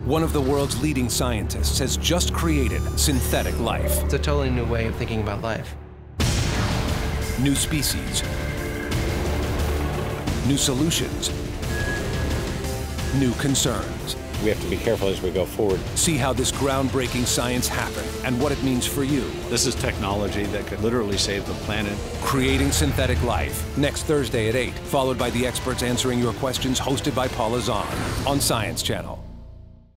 One of the world's leading scientists has just created synthetic life. It's a totally new way of thinking about life. New species, new solutions, new concerns. We have to be careful as we go forward. See how this groundbreaking science happened and what it means for you. This is technology that could literally save the planet. Creating Synthetic Life, next Thursday at 8, followed by the experts answering your questions, hosted by Paula Zahn on Science Channel.